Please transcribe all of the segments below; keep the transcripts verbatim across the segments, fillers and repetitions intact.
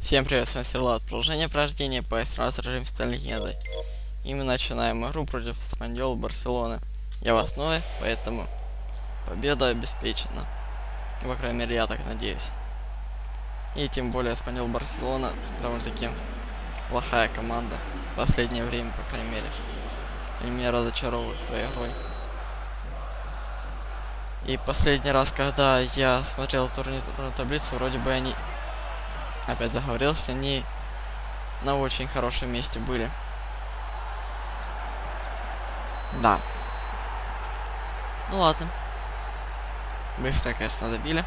Всем привет, с вами Серлат. Продолжение прохождения пэ эс раз режим сталь легендой. И мы начинаем игру против Эспаньол Барселоны. Я в основе, поэтому победа обеспечена. По крайней мере, я так надеюсь. И тем более Эспаньол Барселона довольно-таки плохая команда. В последнее время, по крайней мере. Они меня разочаровывают своей игрой. И последний раз, когда я смотрел турнирную таблицу, вроде бы они... Опять заговорился, они на очень хорошем месте были. Да. Ну ладно. Быстро, конечно, забили.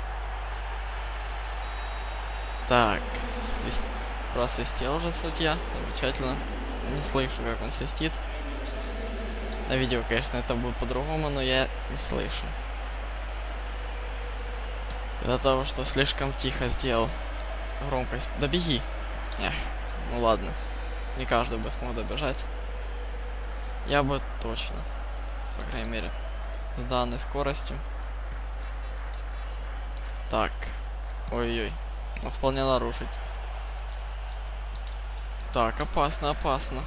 Так. Свист... Просвистел уже судья. Замечательно. Не слышу, как он свистит. На видео, конечно, это будет по-другому, но я не слышу. Из-за того, что слишком тихо сделал громкость. Да беги. Эх, ну ладно. Не каждый бы смог добежать. Я бы точно. По крайней мере. С данной скоростью. Так. Ой-ой. Ну, вполне нарушить. Так, опасно, опасно.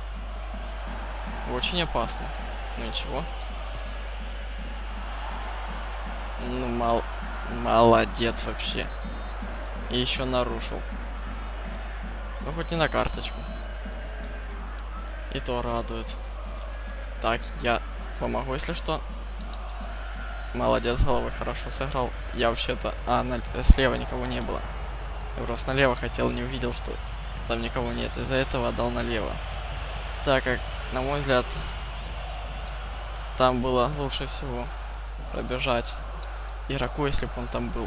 Очень опасно. Ну ничего. Ну, мал... молодец вообще. И еще нарушил. Ну, хоть не на карточку. И то радует. Так, я помогу, если что. Молодец, головой хорошо сыграл. Я вообще-то... А, на... слева никого не было. Я просто налево хотел, не увидел, что там никого нет. Из-за этого отдал налево. Так как, на мой взгляд, там было лучше всего пробежать игроку, если бы он там был.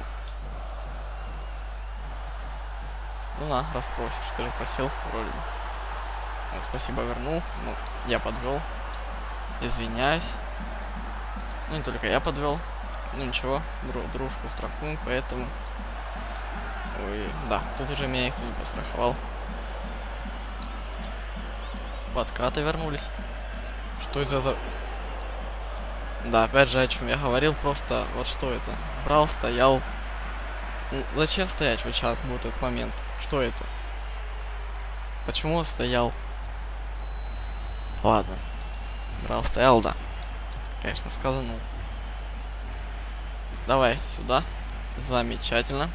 Ну на, расспросишь, ты же просил, вроде бы. Вот, спасибо, вернул. Ну, я подвел. Извиняюсь. Ну, не только я подвел. Ну ничего, дру дружку страхуем, поэтому... Ой, да, тут уже меня никто не постраховал. Подкаты вернулись. Что это за... Да, опять же, о чем я говорил, просто вот что это. Брал, стоял. Ну, зачем стоять вот сейчас будет этот момент? Что это? Почему он стоял? Ладно. Брал, стоял, да. Конечно, сказано. Давай сюда. Замечательно.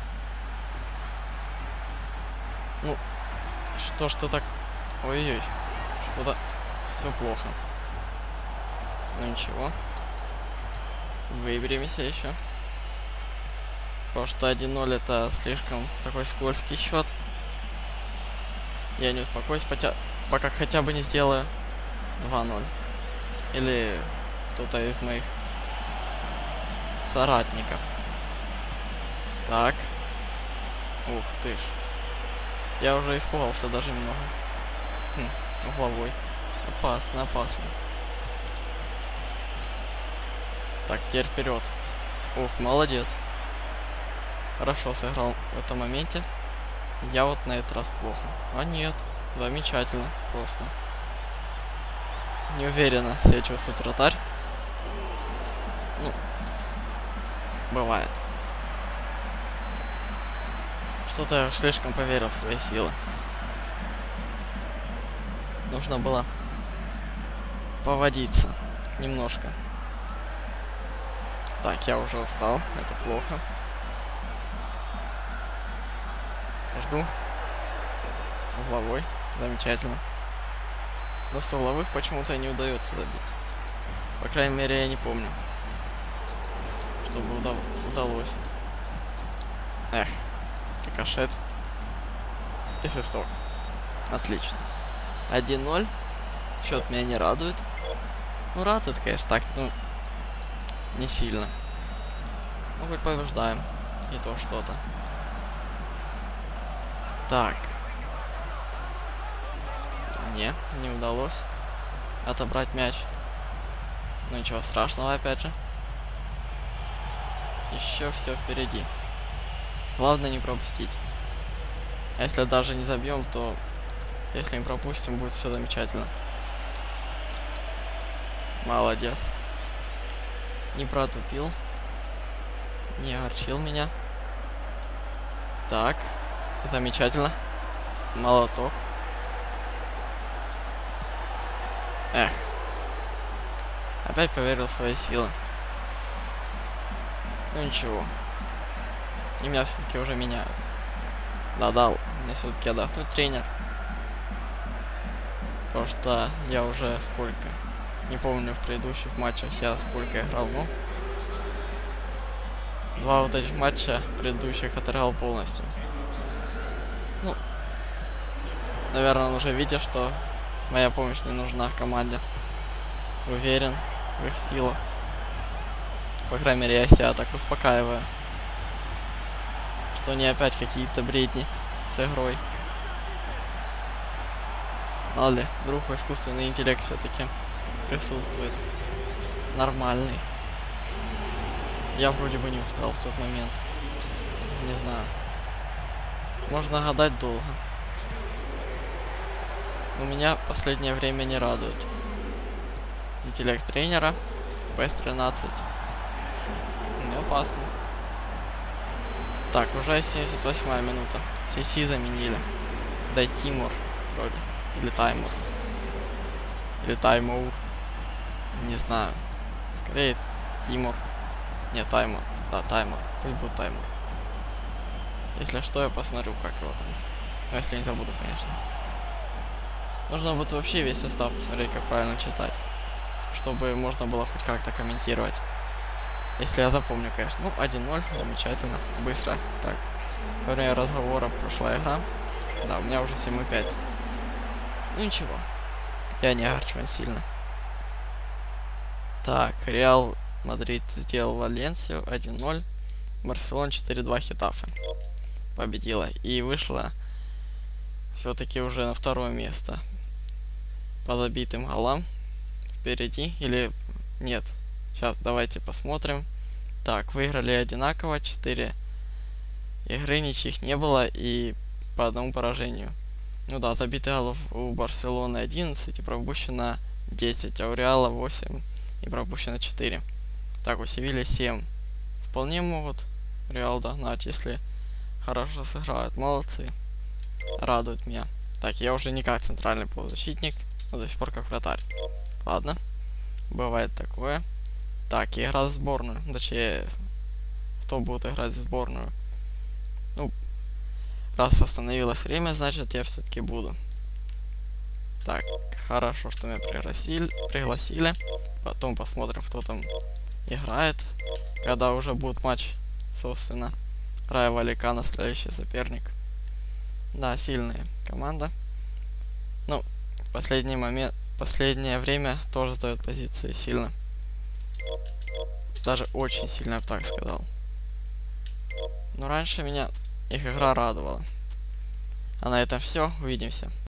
Ну, что ж ты так... Ой-ой, что-то все плохо. Ну ничего. Выберемся еще. Потому что один ноль это слишком такой скользкий счет. Я не успокоюсь, хотя, пока хотя бы не сделаю два ноль. Или кто-то из моих соратников. Так. Ух ты ж. Я уже испугался даже немного. Хм, угловой. Опасно, опасно. Так, теперь вперед. Ух, молодец. Хорошо сыграл в этом моменте. Я вот на этот раз плохо. А нет, замечательно, просто. Неуверенно себя чувствует вратарь. Ну, бывает. Что-то я слишком поверил в свои силы. Нужно было поводиться немножко. Так, я уже устал, это плохо. Жду. Угловой. Замечательно. Но с угловых почему-то не удается забить. По крайней мере, я не помню, чтобы уда удалось. Эх, рикошет. И свисток. Отлично. один ноль. Счет меня не радует. Ну, радует, конечно, так, ну, не сильно. Ну, хоть побеждаем. И то что-то. Так. Не, не удалось отобрать мяч. Ну ничего страшного, опять же. Еще все впереди. Главное не пропустить. А если даже не забьем, то если не пропустим, будет все замечательно. Молодец. Не протупил. Не огорчил меня. Так. Замечательно. Молоток. Эх. Опять поверил в свои силы. Ну ничего. И меня все-таки уже меняют. Да, дал. Мне все-таки отдохнуть тренер. Потому что я уже сколько. Не помню в предыдущих матчах я сколько играл. Ну. Два вот этих матча предыдущих отыграл полностью. Ну. Наверное, он уже видит, что моя помощь не нужна в команде. Уверен в их силах. По крайней мере, я себя так успокаиваю. Что не опять какие-то бредни с игрой. Мало ли, вдруг искусственный интеллект все-таки присутствует. Нормальный. Я вроде бы не устал в тот момент. Не знаю. Можно гадать долго. Но меня последнее время не радует. Интеллект тренера. пэ эс тринадцать. Не опасно. Так, уже семьдесят восьмая минута. Си-Си заменили. Да, Тимур вроде. Или Таймур. Или Таймур. Не знаю. Скорее Тимур. Не, Таймур. Да, Таймур. Пусть будет Таймур. Если что, я посмотрю, как его там. Ну, если не забуду, конечно. Нужно будет вообще весь состав посмотреть, как правильно читать. Чтобы можно было хоть как-то комментировать. Если я запомню, конечно. Ну, один ноль, замечательно. Быстро. Так. Во время разговора прошла игра. Да, у меня уже семь и пять. Ну, ничего. Я не огорчен сильно. Так, Реал Мадрид сделал Валенсию один ноль. Барселона четыре два Хетафе победила. И вышла все-таки уже на второе место. По забитым голам. Впереди. Или нет. Сейчас давайте посмотрим. Так, выиграли одинаково. четыре игры, ничьих не было. И по одному поражению. Ну да, забитых голов у Барселоны одиннадцать и пропущено десять. А у Реала восемь и пропущено четыре. Так, у Севильи семь. Вполне могут Реал догнать, если хорошо сыграют. Молодцы. Радует меня. Так, я уже не как центральный полузащитник, но до сих пор как вратарь. Ладно. Бывает такое. Так, игра за сборную. Точнее, кто будет играть за сборную? Ну, раз остановилось время, значит я все-таки буду. Так, хорошо, что меня пригласили. пригласили. Потом посмотрим, кто там играет. Когда уже будет матч, собственно. Рая Валикана, следующий соперник. Да, сильная команда. Ну, последний момент, последнее время тоже сдает позиции сильно. Даже очень сильно, я бы так сказал. Но раньше меня их игра радовала. А на этом все. Увидимся.